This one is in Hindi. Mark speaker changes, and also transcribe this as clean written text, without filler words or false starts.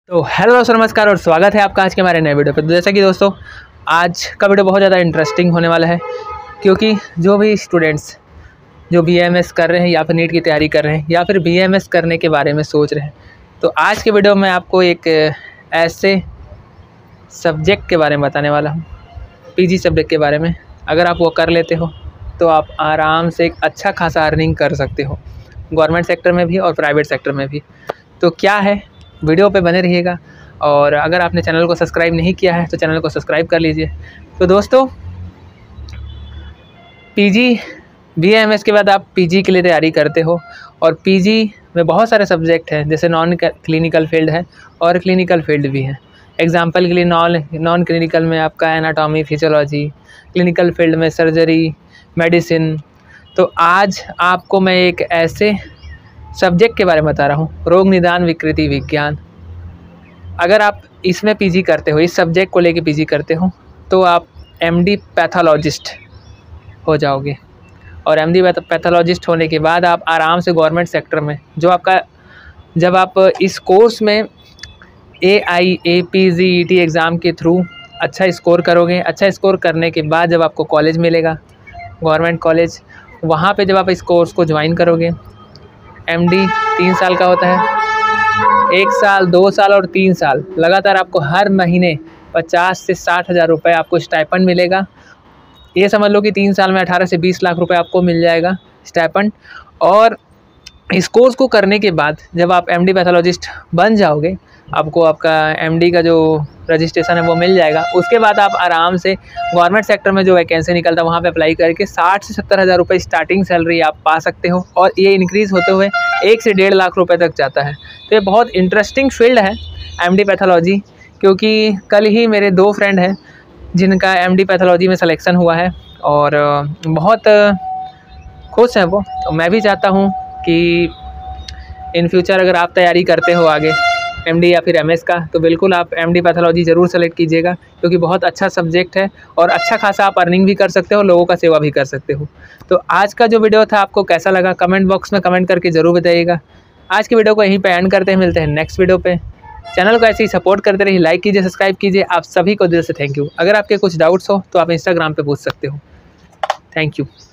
Speaker 1: तो हेलो दोस्तों, नमस्कार और स्वागत है आपका आज के हमारे नए वीडियो पर। तो जैसा कि दोस्तों आज का वीडियो बहुत ज़्यादा इंटरेस्टिंग होने वाला है, क्योंकि जो भी स्टूडेंट्स जो BAMS कर रहे हैं या फिर नीट की तैयारी कर रहे हैं या फिर BAMS करने के बारे में सोच रहे हैं, तो आज के वीडियो में आपको एक ऐसे सब्जेक्ट के बारे में बताने वाला हूँ, PG सब्जेक्ट के बारे में। अगर आप वो कर लेते हो तो आप आराम से एक अच्छा खासा अर्निंग कर सकते हो, गवर्नमेंट सेक्टर में भी और प्राइवेट सेक्टर में भी। तो क्या है, वीडियो पे बने रहिएगा। और अगर आपने चैनल को सब्सक्राइब नहीं किया है तो चैनल को सब्सक्राइब कर लीजिए। तो दोस्तों PG BAMS के बाद आप PG के लिए तैयारी करते हो, और PG में बहुत सारे सब्जेक्ट हैं, जैसे नॉन क्लिनिकल फील्ड है और क्लिनिकल फील्ड भी है। एग्जाम्पल के लिए नॉन क्लिनिकल में आपका एनाटॉमी, फिजियोलॉजी, क्लिनिकल फील्ड में सर्जरी, मेडिसिन। तो आज आपको मैं एक ऐसे सब्जेक्ट के बारे में बता रहा हूँ, रोग निदान विकृति विज्ञान। अगर आप इसमें PG करते हो, इस सब्जेक्ट को लेके PG करते हो, तो आप MD पैथोलॉजिस्ट हो जाओगे। और MD पैथोलॉजिस्ट होने के बाद आप आराम से गवर्नमेंट सेक्टर में जब आप इस कोर्स में AIAPZET एग्ज़ाम के थ्रू अच्छा स्कोर करोगे, अच्छा स्कोर करने के बाद जब आपको कॉलेज मिलेगा, गवर्नमेंट कॉलेज, वहाँ पे जब आप इस कोर्स को ज्वाइन करोगे, MD 3 साल का होता है। 1 साल, 2 साल और 3 साल लगातार आपको हर महीने 50 से 60 हज़ार रुपये आपको स्टाइपेंड मिलेगा। ये समझ लो कि 3 साल में 18 से 20 लाख रुपए आपको मिल जाएगा स्टाइपेंड। और इस कोर्स को करने के बाद जब आप MD पैथोलॉजिस्ट बन जाओगे, आपको आपका MD का जो रजिस्ट्रेशन है वो मिल जाएगा। उसके बाद आप आराम से गवर्नमेंट सेक्टर में जो वैकेंसी निकलता है वहाँ पे अप्लाई करके 60 से 70 हज़ार रुपये स्टार्टिंग सैलरी आप पा सकते हो, और ये इंक्रीज़ होते हुए 1 से 1.5 लाख रुपए तक जाता है। तो ये बहुत इंटरेस्टिंग फील्ड है MD पैथोलॉजी, क्योंकि कल ही मेरे 2 फ्रेंड हैं जिनका MD पैथोलॉजी में सिलेक्शन हुआ है और बहुत खुश हैं वो। तो मैं भी चाहता हूँ कि इन फ्यूचर अगर आप तैयारी करते हो आगे MD या फिर MS का, तो बिल्कुल आप MD पैथोलॉजी ज़रूर सेलेक्ट कीजिएगा, क्योंकि बहुत अच्छा सब्जेक्ट है और अच्छा खासा आप अर्निंग भी कर सकते हो, लोगों का सेवा भी कर सकते हो। तो आज का जो वीडियो था आपको कैसा लगा, कमेंट बॉक्स में कमेंट करके ज़रूर बताइएगा। आज की वीडियो को यहीं पे एंड करते हैं, मिलते हैं नेक्स्ट वीडियो पे। चैनल को ऐसे ही सपोर्ट करते रहिए, लाइक कीजिए, सब्सक्राइब कीजिए। आप सभी को दिल से थैंक यू। अगर आपके कुछ डाउट्स हो तो आप इंस्टाग्राम पे पूछ सकते हो। Thank you.